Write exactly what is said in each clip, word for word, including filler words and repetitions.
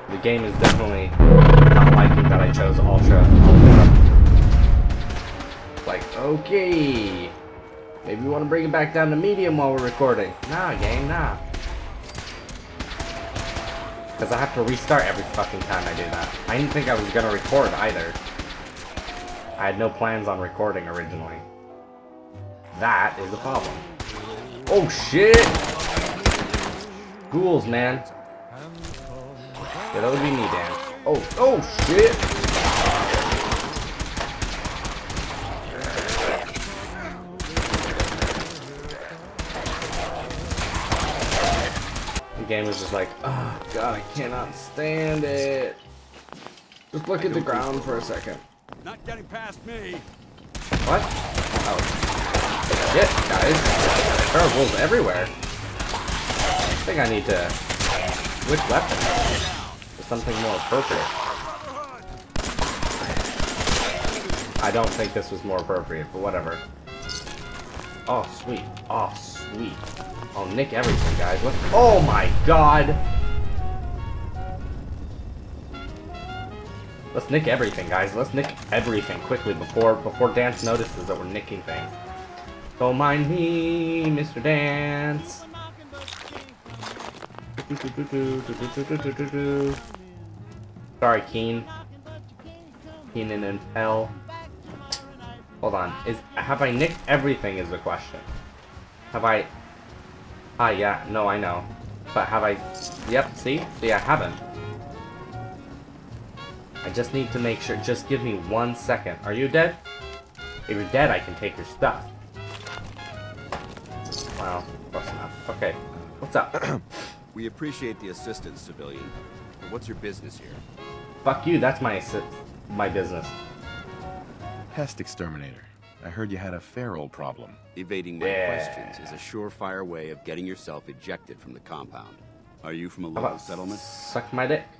The game is definitely not liking that I chose Ultra all of a sudden. Like, okay, maybe you want to bring it back down to medium while we're recording. Nah, game, nah. Because I have to restart every fucking time I do that. I didn't think I was gonna record either. I had no plans on recording originally. That is the problem. Oh shit! Ghouls, man. Yeah, that would be me, dance. Oh, oh shit! The game was just like, oh god, I cannot stand it. Just look at the ground for a second. Not getting past me. What? Oh. Shit, guys. There are wolves everywhere. I think I need to switch weapons to something more appropriate. I don't think this was more appropriate, but whatever. Oh, sweet. Oh, sweet. Oh, nick everything, guys. Let's... Oh my god! Let's nick everything, guys. Let's nick everything quickly before before Dance notices that we're nicking things. Don't mind me, Mister Dance. Sorry, Keen. Keenan and Pell. Hold on. Is have I nicked everything? Is the question. Have I? Ah, yeah. No, I know. But have I? Yep. See? See, I haven't. I just need to make sure. Just give me one second. Are you dead? If you're dead, I can take your stuff. Wow, close enough. Okay, what's up? We appreciate the assistance, civilian. But what's your business here? Fuck you. That's my my business. Pest exterminator. I heard you had a feral problem. Evading my Yeah. questions is a surefire way of getting yourself ejected from the compound. Are you from a How local about settlement? suck my dick?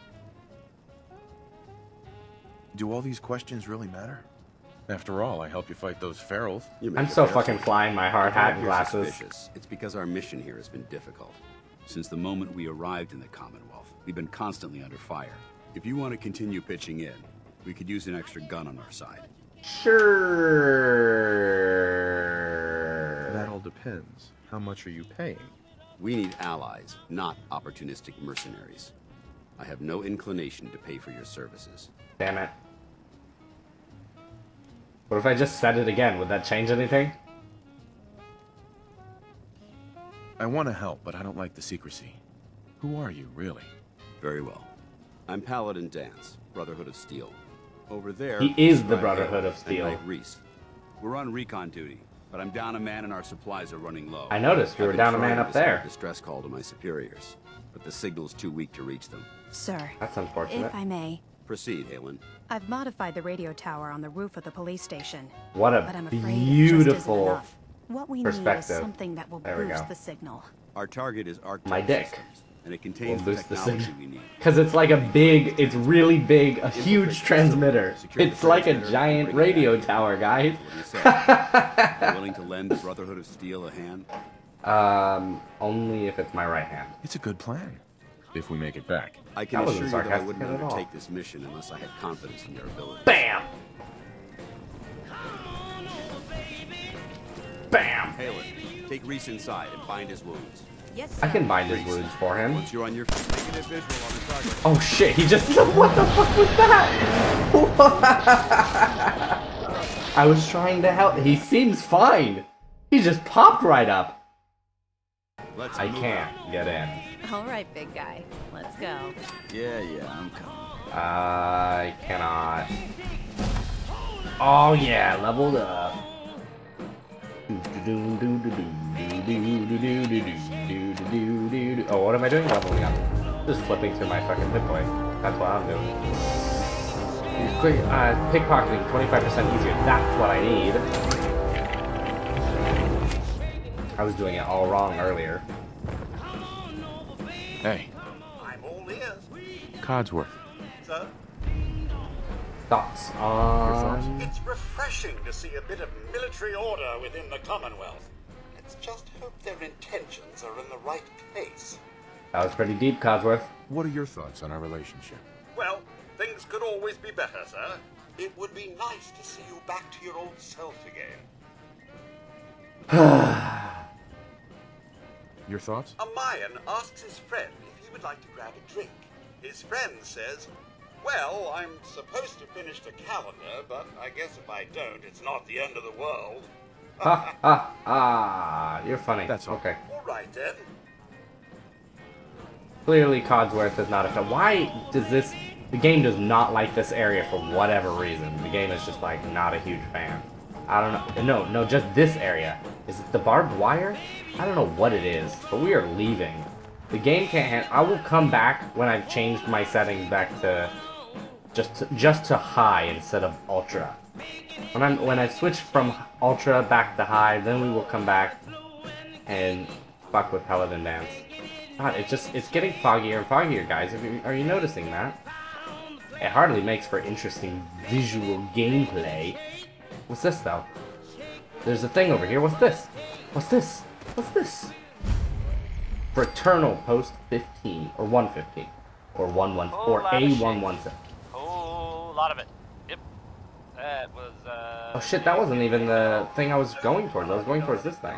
Do all these questions really matter? After all, I helped you fight those ferals. You may I'm be so fair. fucking flying my hard If I hat and appear glasses. suspicious, it's because our mission here has been difficult. Since the moment we arrived in the Commonwealth, we've been constantly under fire. If you want to continue pitching in, we could use an extra gun on our side. Sure. That all depends. How much are you paying? We need allies, not opportunistic mercenaries. I have no inclination to pay for your services. Damn it. What if I just said it again? Would that change anything? I want to help, but I don't like the secrecy. Who are you, really? Very well. I'm Paladin Dance, Brotherhood of Steel. Over there... He is the Sky Brotherhood Hill of Steel. and Knight Reese. We're on recon duty, but I'm down a man and our supplies are running low. I noticed you I've were been down a trying man to up send there. a distress call to my superiors, but the signal's too weak to reach them. Sir, That's unfortunate. if I may, Proceed, Halen. I've modified the radio tower on the roof of the police station. What But a I'm afraid it just isn't beautiful enough. What we need is perspective. something that will There we boost go. the signal. Our target is Arctic My dick. Systems, and it contains We'll the boost the technology signal. we need. Because it's like a big, it's really big, a huge transmitter. It's like a giant radio tower, guys. What do you say? Are you willing to lend the Brotherhood of Steel a hand? Um, only if it's my right hand. It's a good plan. If we make it back. I can That assure wasn't you that I sarcastic wouldn't at all. undertake this mission unless I had confidence in your ability. Bam! Bam! Halen, take Reese inside and bind his wounds. Yes, I sir. can bind his wounds for him. Once you're on your feet, make it a visual on the target. Oh shit, he just... What the fuck was that? I was trying to help. He seems fine. He just popped right up. Let's I move can't out. get in. All right, big guy. Let's go. Yeah, yeah, I'm coming. I cannot. Oh yeah, leveled up. Oh, what am I doing? Leveling up. Just flipping through my fucking hit point. That's what I'm doing. Quick, uh, pickpocketing, twenty-five percent easier. That's what I need. I was doing it all wrong earlier. Hey, I'm all ears, Codsworth. sir. Thoughts on... It's refreshing to see a bit of military order within the Commonwealth. Let's just hope their intentions are in the right place. That was pretty deep, Codsworth. What are your thoughts on our relationship? Well, things could always be better, sir. It would be nice to see you back to your old self again. Your thoughts? A Mayan asks his friend if he would like to grab a drink. His friend says, well, I'm supposed to finish the calendar, but I guess if I don't, it's not the end of the world. Ha ha ha! You're funny. That's all. Okay. All right, then. Clearly, Codsworth is not a fan. Why does this... The game does not like this area for whatever reason. The game is just, like, not a huge fan. I don't know. No, no, just this area. Is it the barbed wire? I don't know what it is, but we are leaving. The game can't handle... I will come back when I've changed my settings back to... Just to, just to high instead of ultra. When I'm when I've switched from ultra back to high, then we will come back and fuck with Paladin Dance. God, it's just it's getting foggier and foggier, guys. Are you, are you noticing that? It hardly makes for interesting visual gameplay. What's this though? There's a thing over here. What's this? What's this? What's this? Fraternal Post fifteen or one fifteen or one one or A one one seven. Oh, a lot of it. Yep. That was, uh... Oh shit, that wasn't even the thing I was going towards. I was going towards this thing.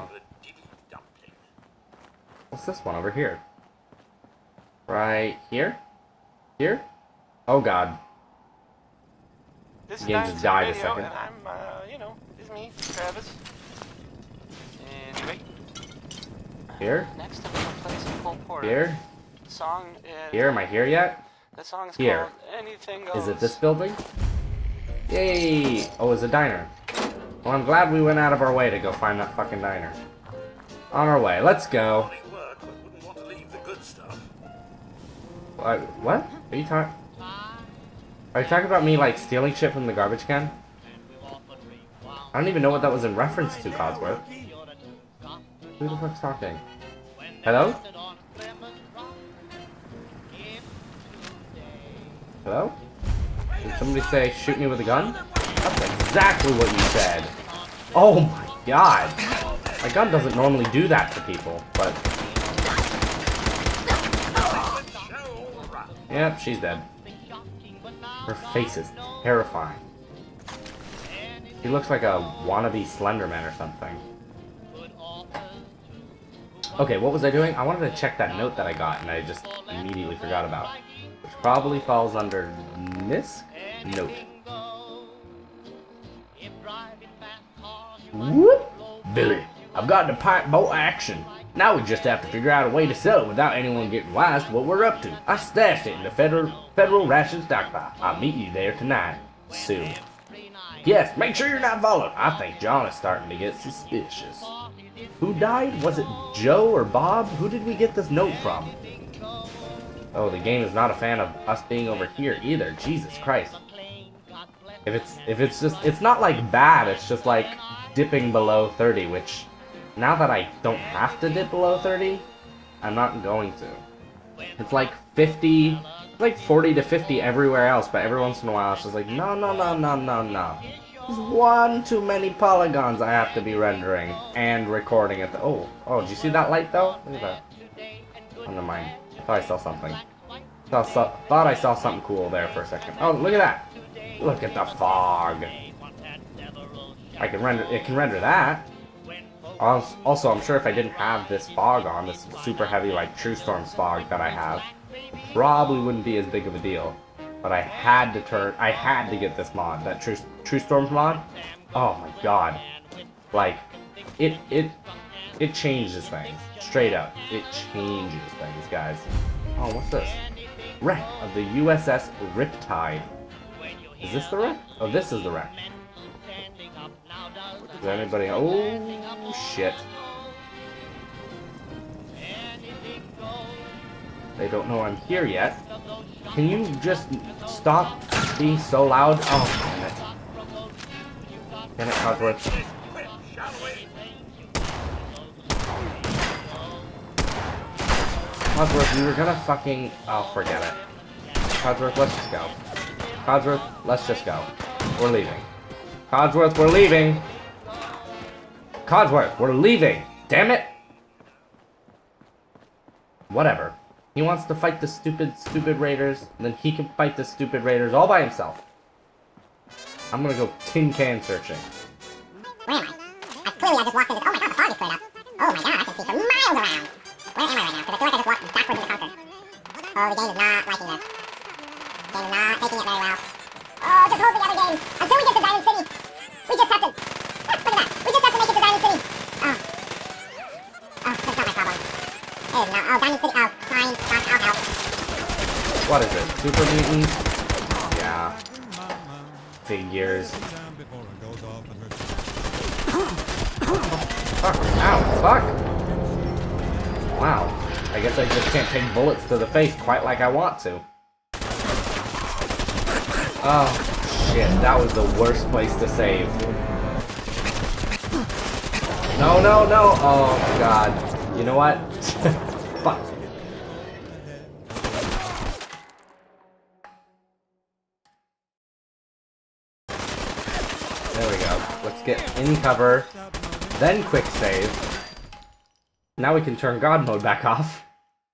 What's this one over here? Right here? Here? Oh god. This The game just died a radio, second. and I'm, uh, you know, it's me, Travis. Anyway. Here? Next I'm gonna play some Cole Porter. Here? The song is... Here? Am I here yet? The song's Here. called Anything Goes. Is it this building? Yay! Oh, it's a diner. Well, I'm glad we went out of our way to go find that fucking diner. On our way. Let's go. Work, but wouldn't want to leave the good stuff. What? What? Are you talking? Are you talking about me, like, stealing shit from the garbage can? I don't even know what that was in reference to, Codsworth. Who the fuck's talking? Hello? Hello? Did somebody say, shoot me with a gun? That's exactly what you said. Oh my god. My gun doesn't normally do that to people, but... Yep, she's dead. Her face is terrifying. He looks like a wannabe Slenderman or something. Okay, what was I doing? I wanted to check that note that I got, and I just immediately forgot about. Which probably falls under this note. Whoop! Billy, I've got the pipe bolt action. Now we just have to figure out a way to sell it without anyone getting wise to what we're up to. I stashed it in the federal federal ration stockpile. I'll meet you there tonight. Soon. Yes, make sure you're not followed. I think John is starting to get suspicious. Who died? Was it Joe or Bob? Who did we get this note from? Oh, the game is not a fan of us being over here either. Jesus Christ. If it's if it's just it's not like bad, it's just like dipping below thirty, which now that I don't have to dip below thirty, I'm not going to. It's like fifty, like forty to fifty everywhere else, but every once in a while it's just like, no, no, no, no, no, no. There's one too many polygons I have to be rendering and recording at the... Oh, oh, did you see that light though? Look at that. Oh, never mind. I thought I saw something. Thought, saw, thought I saw something cool there for a second. Oh, look at that. Look at the fog. I can render, it can render that. Also, I'm sure if I didn't have this fog on, this super heavy, like, True Storms fog that I have, it probably wouldn't be as big of a deal. But I had to turn, I had to get this mod, that True, True Storms mod. Oh my god. Like, it, it, it changes things. Straight up. It changes things, guys. Oh, what's this? Wreck of the U S S Riptide. Is this the wreck? Oh, this is the wreck. Is anybody... Oh, shit. They don't know I'm here yet. Can you just stop being so loud? Oh, damn it. Damn it, Codsworth. Codsworth, we were gonna fucking... Oh, forget it. Codsworth, let's just go. Codsworth, let's just go. We're leaving. Codsworth, we're leaving! Codsworth, we're leaving! Damn it! Whatever. He wants to fight the stupid, stupid raiders, and then he can fight the stupid raiders all by himself. I'm gonna go tin can searching. Where am I? I clearly I just walked into. Oh my god, the fog is cleared up. Oh my god, I can see for miles around. Where am I right now? Because I feel like I just walked backwards into Conquer. Oh, the game is not liking this. The game is not taking it very well. Oh, just hold the other game until we get to Diamond City. We just have to. Look at that. We just have to make it to Diamond City. Oh. Oh, that's not my problem. It is not. Oh, Diamond City. Oh, fine. Fine. I'll help. What is it? Super mutants? Yeah. Figures. Fuck. Ow. Fuck. Wow. I guess I just can't take bullets to the face quite like I want to. Oh, shit. That was the worst place to save. No, no, no. Oh, God. You know what? Fuck. There we go. Let's get in cover. Then quick save. Now we can turn God mode back off.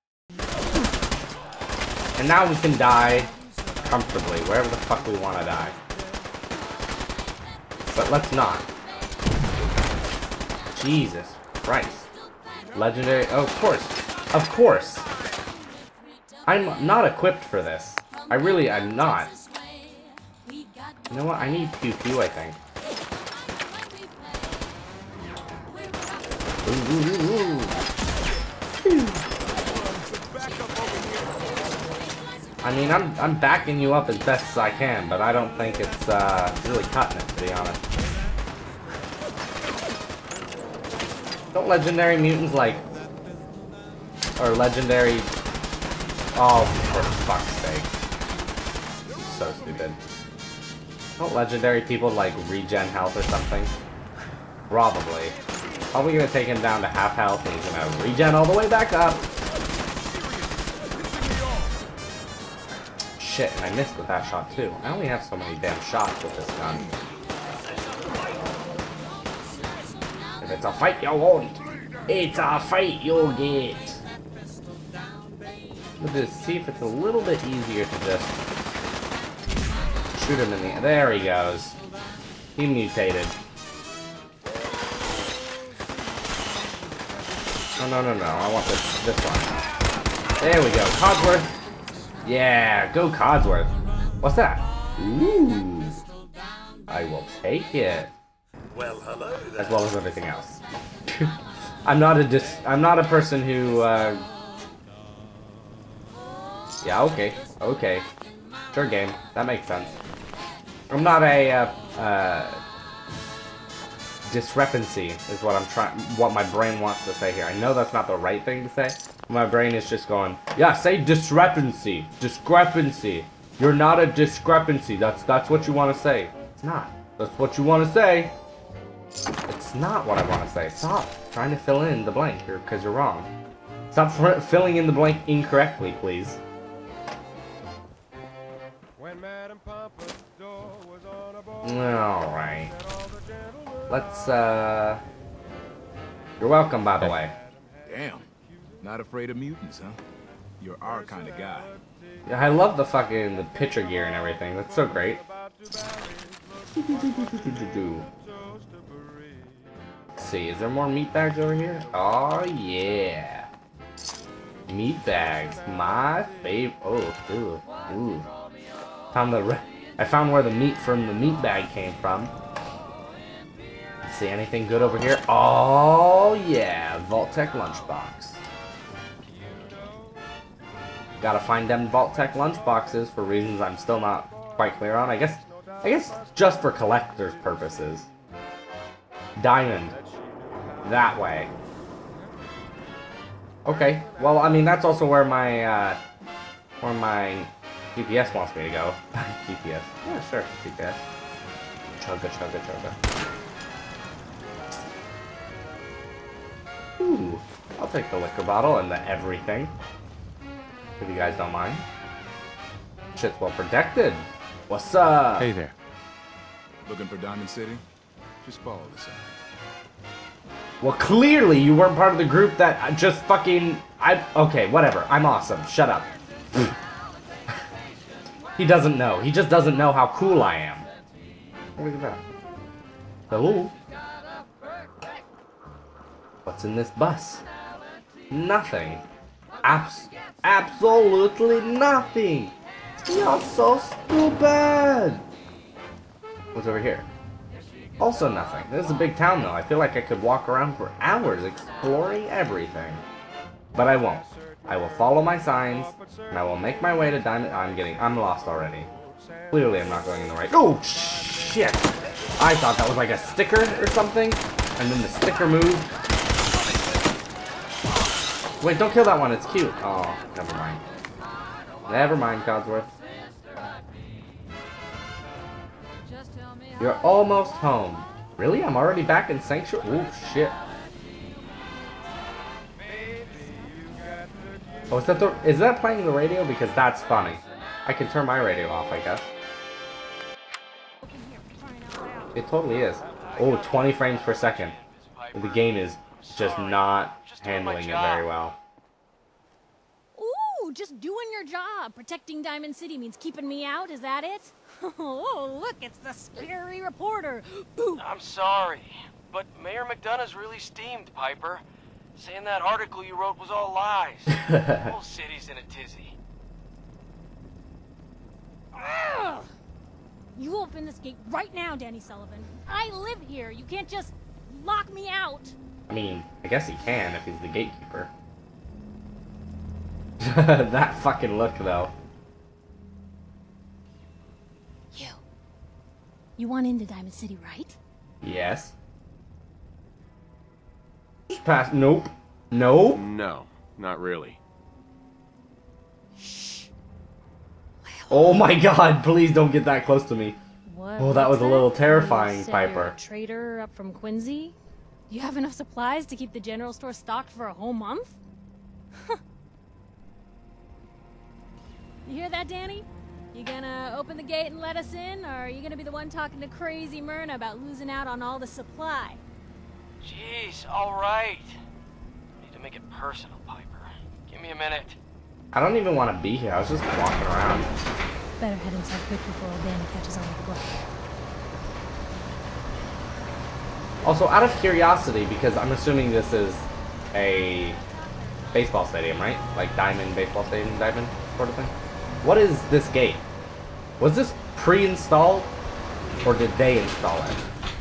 And now we can die comfortably, wherever the fuck we want to die. But let's not. Jesus Christ. Legendary, oh, of course. Of course. I'm not equipped for this. I really am not. You know what? I need Pew Pew, I think. Ooh, ooh, ooh, ooh. I mean, I'm I'm backing you up as best as I can, but I don't think it's uh, really cutting it, to be honest. Don't legendary mutants like, or legendary? Oh, for fuck's sake! So stupid. Don't legendary people like regen health or something? Probably. Probably gonna take him down to half health and he's gonna regen all the way back up. Shit, and I missed with that shot too. I only have so many damn shots with this gun. If it's a fight you won't, it's a fight you'll get. We'll just see if it's a little bit easier to just shoot him in the... There he goes. He mutated. Oh, no, no, no. I want this, this one. There we go. Codsworth. Yeah, go Codsworth. What's that? Ooh. I will take it. Well, hello there. As well as everything else. I'm not a dis I'm not a person who uh Yeah, okay. Okay. Sure game. That makes sense. I'm not a uh, uh discrepancy is what I'm trying what my brain wants to say here. I know that's not the right thing to say. My brain is just going, yeah, say discrepancy. Discrepancy. You're not a discrepancy. That's that's what you want to say. It's not. That's what you want to say. It's not what I want to say. Stop trying to fill in the blank here because you're wrong. Stop filling in the blank incorrectly, please. Alright. Let's, uh... You're welcome, by the way. Damn. Not afraid of mutants, huh? You're our kind of guy. Yeah, I love the fucking the picture gear and everything. That's so great. Let's see, is there more meat bags over here? Oh yeah. Meat bags, my favorite. Oh, ooh, ooh. Found the re I found where the meat from the meat bag came from. See anything good over here? Oh yeah, Vault-Tec lunchbox. Gotta find them Vault-Tec lunchboxes for reasons I'm still not quite clear on. I guess, I guess just for collector's purposes. Diamond. That way. Okay. Well, I mean that's also where my uh, where my G P S wants me to go. G P S. Yeah, sure. G P S. Chugga, chugga, chugga. Ooh. I'll take the liquor bottle and the everything. If you guys don't mind. Shit's well protected. What's up? Hey there. Looking for Diamond City? Just follow the signs. Well, clearly you weren't part of the group that just fucking... I Okay, whatever. I'm awesome. Shut up. He doesn't know. He just doesn't know how cool I am. Look at that. Hello? What's in this bus? Nothing. Abs absolutely nothing. You're so stupid. What's over here? Also nothing. This is a big town though. I feel like I could walk around for hours exploring everything. But I won't. I will follow my signs, and I will make my way to Diamond... I'm getting... I'm lost already. Clearly I'm not going in the right... Oh, shit! I thought that was like a sticker or something, and then the sticker moved. Wait, don't kill that one. It's cute. Oh, never mind. Never mind, Codsworth. You're almost home. Really? I'm already back in Sanctuary? Oh, shit. Oh, is that, the, is that playing the radio? Because that's funny. I can turn my radio off, I guess. It totally is. Oh, twenty frames per second. The game is just not handling it very well. Ooh, just doing your job. Protecting Diamond City means keeping me out, is that it? Oh, look, it's the scary reporter. Boo. I'm sorry, but Mayor McDonough's really steamed, Piper. Saying that article you wrote was all lies. The whole city's in a tizzy. Ugh. You open this gate right now, Danny Sullivan. I live here. You can't just lock me out. I mean, I guess he can if he's the gatekeeper. That fucking look, though. You. You want into Diamond City, right? Yes. Just pass. Nope. Nope. No, not really. Shh. Oh my god, please don't get that close to me. What? Oh, that was a little terrifying, You said Piper. you're a trader up from Quincy? You have enough supplies to keep the general store stocked for a whole month? You hear that, Danny? You gonna open the gate and let us in, or are you gonna be the one talking to crazy Myrna about losing out on all the supply? Jeez, all right. Need to make it personal, Piper. Give me a minute. I don't even want to be here. I was just walking around. Better head inside quick before old Danny catches on with the book. Also, out of curiosity, because I'm assuming this is a baseball stadium, right? Like Diamond Baseball Stadium, Diamond sort of thing. What is this gate? Was this pre-installed, or did they install it?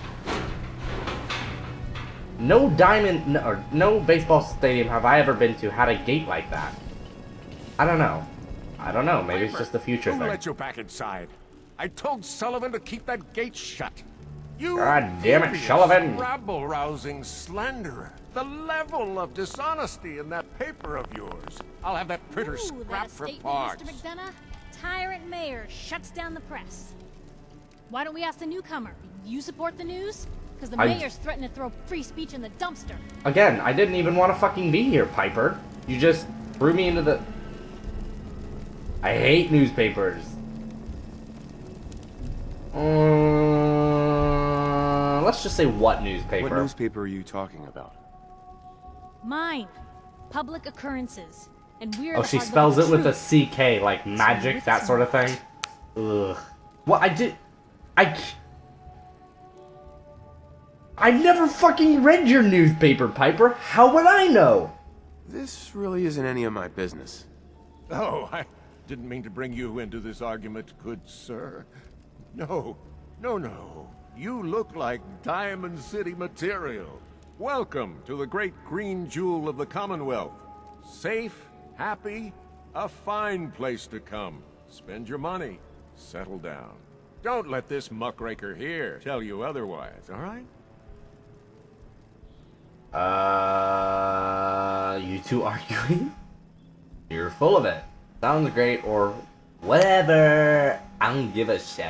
No Diamond, no, or no baseball stadium have I ever been to had a gate like that. I don't know. I don't know. Maybe it's just a future Who thing. let you back inside? I told Sullivan to keep that gate shut. You God damn it, devious, Sullivan! rabble-rousing slanderer. The level of dishonesty in that paper of yours. I'll have that printer Ooh, scrapped that for statement, parts. Mister McDonough? Tyrant mayor shuts down the press. Why don't we ask the newcomer? You support the news? Because the I- mayor's threatening to throw free speech in the dumpster. Again, I didn't even want to fucking be here, Piper. You just threw me into the... I hate newspapers. Uh, let's just say what newspaper? What newspaper are you talking about? Mine. Public Occurrences. And we're Oh, the she hard spells look it at with a truth. C K, like magic, that sort of thing. Ugh. Well, I did... I... c- I've never fucking read your newspaper, Piper. How would I know? This really isn't any of my business. Oh, I didn't mean to bring you into this argument, good sir. No, no, no. You look like Diamond City material. Welcome to the great green jewel of the Commonwealth. Safe, happy, a fine place to come. Spend your money, settle down. Don't let this muckraker here tell you otherwise, all right? Uh, you two arguing? You're full of it. Sounds great, or whatever. I don't give a shit.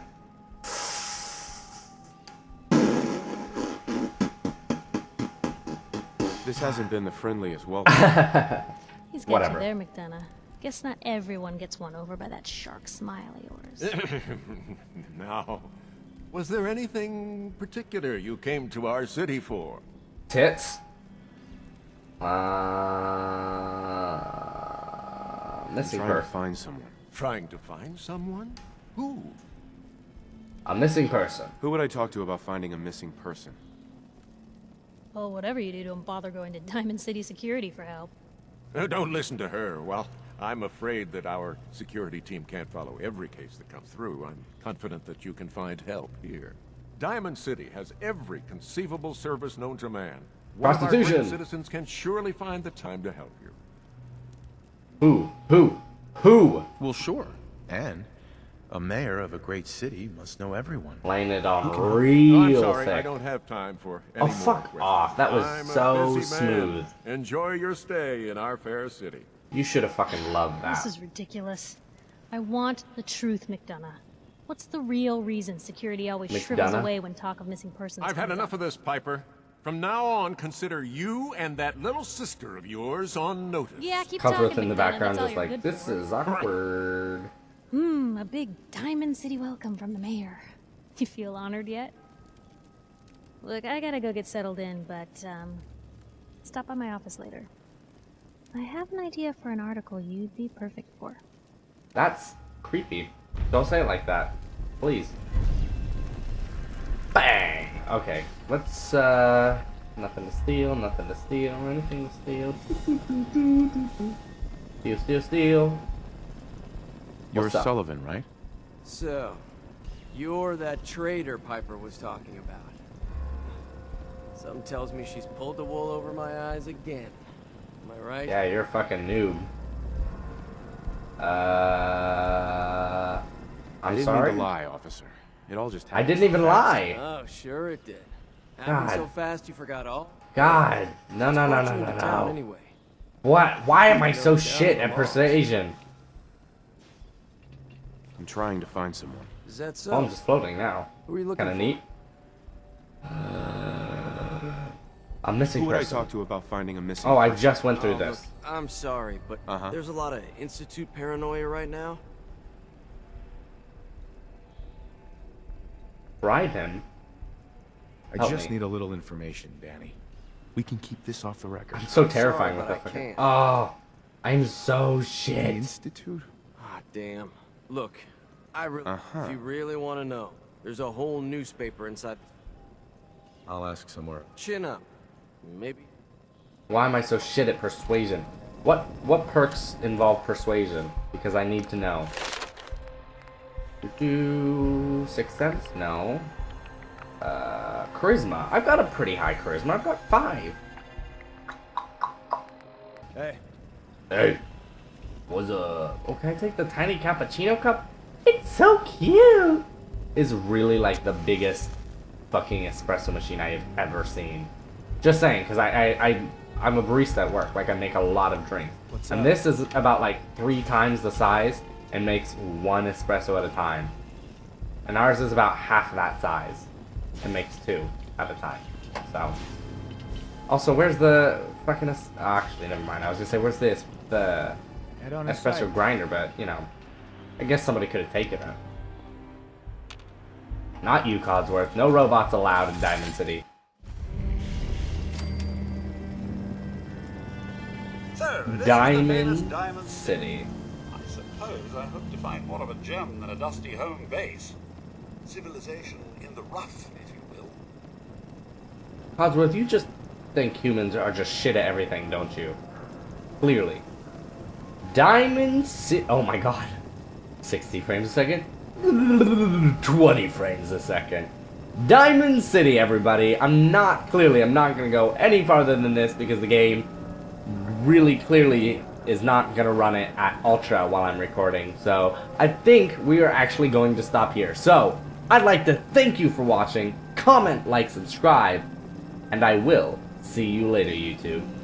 This hasn't been the friendliest welcome. He's got Whatever. you there, McDonough. Guess not everyone gets won over by that shark smile of yours. Now, was there anything particular you came to our city for? Tits. Uh, missing I'm trying to person. find someone. Trying to find someone? Who? A missing person. Who would I talk to about finding a missing person? Well, whatever you do, don't bother going to Diamond City Security for help. Uh, don't listen to her. Well, I'm afraid that our security team can't follow every case that comes through. I'm confident that you can find help here. Diamond City has every conceivable service known to man. One of our Prostitution. great citizens can surely find the time to help you. Who? Who? Who? Well, sure. And a mayor of a great city must know everyone. Laying it on Oh, I'm real sorry, thick. I don't have time for any Oh, more fuck questions. off. That was I'm a so busy man. smooth. Enjoy your stay in our fair city. You should have fucking loved that. This is ridiculous. I want the truth, McDonough. What's the real reason security always shrivels McDonough? away when talk of missing persons I've had comes enough up? of this, Piper. From now on, consider you and that little sister of yours on notice. Yeah, keep Codsworth talking, in the McDonough. background That's all just you're like, good this for. is awkward. Hmm, a big Diamond City welcome from the mayor. You feel honored yet? Look, I gotta go get settled in, but, um, stop by my office later. I have an idea for an article you'd be perfect for. That's creepy. Don't say it like that. Please. Bang! Okay, let's, uh... nothing to steal, nothing to steal, anything to steal. Steal, steal, steal. You're What's up? Sullivan, right? So, you're that traitor Piper was talking about. Something tells me she's pulled the wool over my eyes again. Am I right? Yeah, you're a fucking noob. Uh... I I'm didn't sorry? mean to lie, officer. It all just I happened. didn't even lie. Oh, sure it did. Happened God. so fast you forgot all? God. No, no, no, Brought no, you no, into town no. Anyway. What? Why am I You so know, shit down at the law. persuasion? I'm trying to find someone. Is that so? Oh, I'm just floating now. Who are you looking Kinda for? neat. A missing Who would I person. talk to about finding a missing Oh, I person? just went through Oh, this. look, I'm sorry, but Uh-huh. there's a lot of Institute paranoia right now. Bribe him? I Help just me. need a little information, Danny. We can keep this off the record. I'm so I'm terrifying sorry, with but that I fucking... can't. Oh, I'm so The shit. Institute? Ah, damn. Look, I really, Uh-huh. if you really want to know, there's a whole newspaper inside. I'll ask somewhere. Chin up. Maybe. Why am I so shit at persuasion? What what perks involve persuasion? Because I need to know. Do Sixth Sense? No. Uh, charisma. I've got a pretty high charisma. I've got five. Hey. Hey. What's up? Oh, can I take the tiny cappuccino cup? It's so cute. Is really like the biggest fucking espresso machine I have ever seen. Just saying, because I, I, I, I'm a barista at work. Like, I make a lot of drinks. What's and up? this is about like three times the size and makes one espresso at a time. And ours is about half that size and makes two at a time. So. Also, where's the fucking... Es oh, actually, never mind. I was gonna say, where's this the espresso grinder? But you know, I guess somebody could have taken it. Not you, Codsworth. No robots allowed in Diamond City. So, this is the famous Diamond Diamond City. I suppose I hope to find more of a gem than a dusty home base. Civilization in the rough, if you will. Codsworth, you just think humans are just shit at everything, don't you? Clearly. Diamond City. Oh my god. sixty frames a second? twenty frames a second. Diamond City, everybody. I'm not, clearly, I'm not going to go any farther than this because the game really clearly is not going to run it at ultra while I'm recording. So I think we are actually going to stop here. So I'd like to thank you for watching. Comment, like, subscribe, and I will see you later, YouTube.